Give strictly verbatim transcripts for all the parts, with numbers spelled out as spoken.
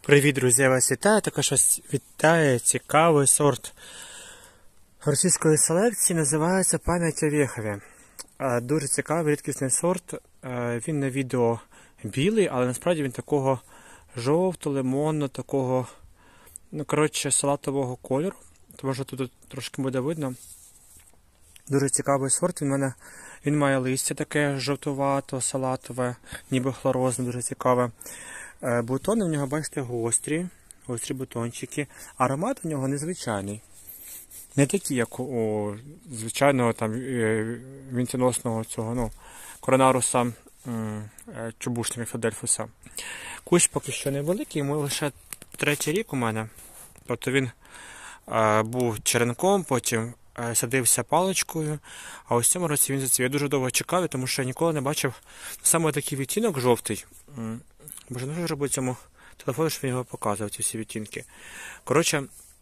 Привіт, друзі, я вас вітаю. Також вас вітає цікавий сорт російської селекції, називається «Пам'ять о Вєхові». Дуже цікавий, рідкісний сорт. Він на відео білий, але насправді він такого жовто-лимонно, такого, ну, коротше, салатового кольору. Тому що тут трошки буде видно. Дуже цікавий сорт. Він, мене, він має листя таке жовтувато, салатове, ніби хлорозне, дуже цікаве. Бутони в нього, бачите, гострі, гострі бутончики. Аромат у нього незвичайний. Не такий, як у звичайного там вінценосного цього, ну, коронаруса, чубушника Філадельфуса. Кущ поки що невеликий, йому лише третій рік у мене. Тобто він а, був черенком, потім а, садився паличкою, а ось в цьому році він зацвів. Я дуже довго чекав, тому що я ніколи не бачив саме такий відтінок жовтий. Боже, ну що ж робити цьому телефону, щоб він його показував, ці всі відтінки. Коротше,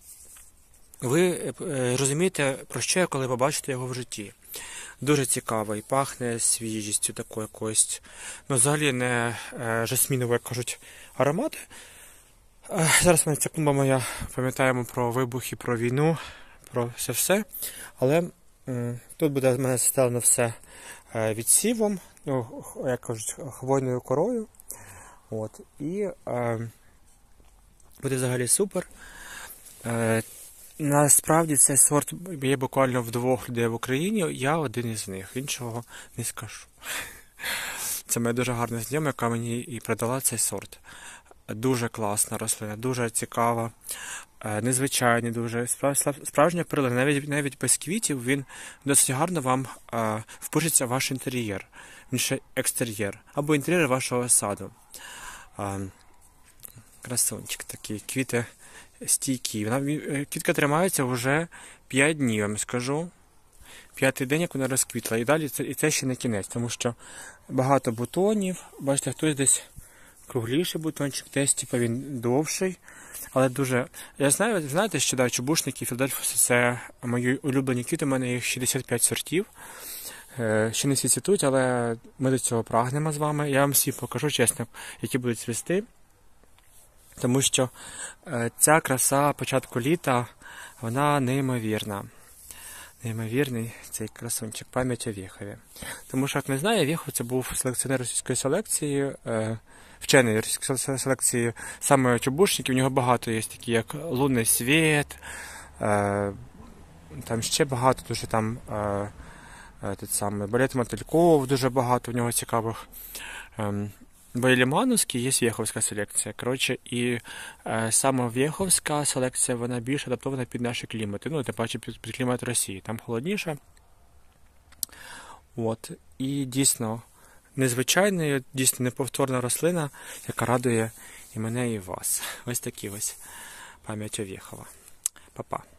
ви розумієте, про що я, коли побачите його в житті. Дуже цікавий, пахне свіжістю такою якоюсь, ну взагалі не е, жасміново, як кажуть, аромати. Е, зараз мене ця клумба моя, пам'ятаємо про вибухи, про війну, про все-все. Але е, тут буде в мене застелено все е, відсівом, ну, як кажуть, хвойною корою. От, і е, буде взагалі супер. Е, насправді цей сорт є буквально в двох людей в Україні, я один із них, іншого не скажу. Це моя дуже гарна знайома, яка мені і продала цей сорт. Дуже класна рослина, дуже цікава, е, незвичайний, дуже справжня перлина. Навіть, навіть без квітів він досить гарно вам е, впишеться в ваш інтер'єр, він ще екстер'єр, або інтер'єр вашого саду. А, красунчик такий, квіти стійкі. Вона, квітка тримається вже п'ять днів, я вам скажу. П'ятий день, як вона розквітла. І далі це, і це ще не кінець, тому що багато бутонів. Бачите, хтось десь кругліший бутончик, десь типу, він довший. Але дуже... Я знаю, знаєте, що да, чубушники Філадельфуси – це мої улюблені квіти, у мене їх шістдесят п'ять сортів. Ще не всі цвітуть, але ми до цього прагнемо з вами. Я вам всі покажу, чесно, які будуть цвісти. Тому що ця краса початку літа, вона неймовірна. Неймовірний цей красунчик, пам'ять о Вєхові. Тому що, як не знаю, Вєхов це був селекціонер російської селекції, вчений російської селекції саме чубушників. У нього багато є, такі як Лунний світ, там ще багато дуже там... Тут саме балет Мотильков, дуже багато в нього цікавих. Бо є Лімановський, є Вєховська селекція. Коротше, і е, саме Вєховська селекція, вона більш адаптована під наші клімати. Ну, тим паче під, під клімат Росії. Там холодніше. От. І дійсно незвичайна, дійсно неповторна рослина, яка радує і мене, і вас. Ось такі ось пам'ять о Вєхова. Па-па.